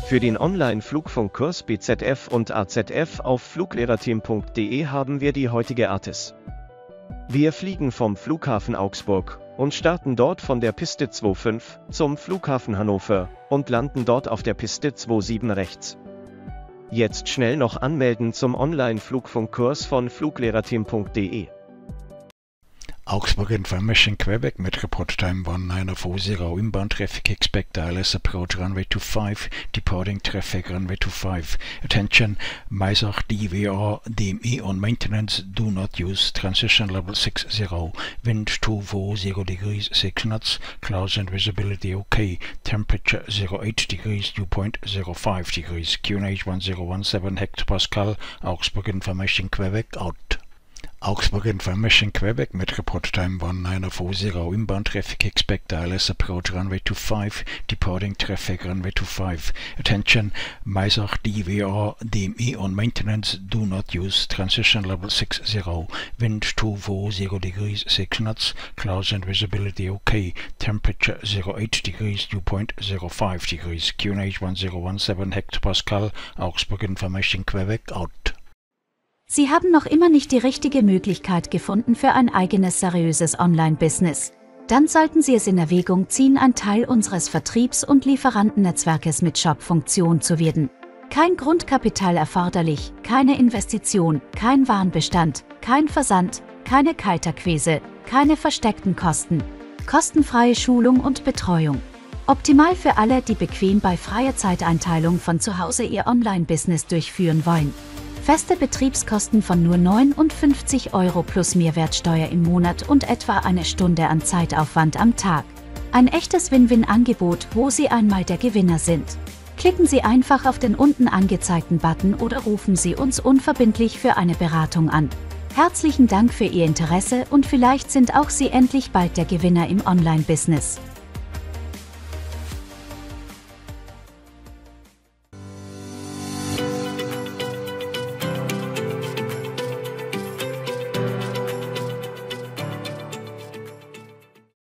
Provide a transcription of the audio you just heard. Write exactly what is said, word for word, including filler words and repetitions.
Für den Online-Flugfunkkurs B Z F und A Z F auf fluglehrerteam punkt de haben wir die heutige Artis. Wir fliegen vom Flughafen Augsburg und starten dort von der Piste fünfundzwanzig zum Flughafen Hannover und landen dort auf der Piste siebenundzwanzig rechts. Jetzt schnell noch anmelden zum Online-Flugfunkkurs von fluglehrerteam punkt de. Augsburg Information Quebec met report time one nine four zero, inbound traffic expect I L S approach runway two five, departing traffic runway two five. Attention, Maisach D V R D M E on maintenance, do not use transition level six zero, wind two four zero degrees six knots, clouds and visibility okay, temperature zero eight degrees, dew point zero five degrees, Q N H one zero one seven hectopascal, Augsburg Information Quebec out. Augsburg Information Quebec met report time one nine four zero, inbound traffic expect I L S approach runway two five, departing traffic runway two five. Attention, Maisach D V R D M E on maintenance, do not use transition level six zero, wind two four zero degrees six knots, clouds and visibility okay, temperature zero eight degrees, dew point zero five degrees, Q N H one zero one seven hectopascal, Augsburg Information Quebec out. Sie haben noch immer nicht die richtige Möglichkeit gefunden für ein eigenes seriöses Online-Business. Dann sollten Sie es in Erwägung ziehen, ein Teil unseres Vertriebs- und Lieferantennetzwerkes mit Shop-Funktion zu werden. Kein Grundkapital erforderlich, keine Investition, kein Warenbestand, kein Versand, keine Kaltakquise, keine versteckten Kosten. Kostenfreie Schulung und Betreuung. Optimal für alle, die bequem bei freier Zeiteinteilung von zu Hause ihr Online-Business durchführen wollen. Feste Betriebskosten von nur neunundfünfzig Euro plus Mehrwertsteuer im Monat und etwa eine Stunde an Zeitaufwand am Tag. Ein echtes Win-Win-Angebot, wo Sie einmal der Gewinner sind. Klicken Sie einfach auf den unten angezeigten Button oder rufen Sie uns unverbindlich für eine Beratung an. Herzlichen Dank für Ihr Interesse und vielleicht sind auch Sie endlich bald der Gewinner im Online-Business.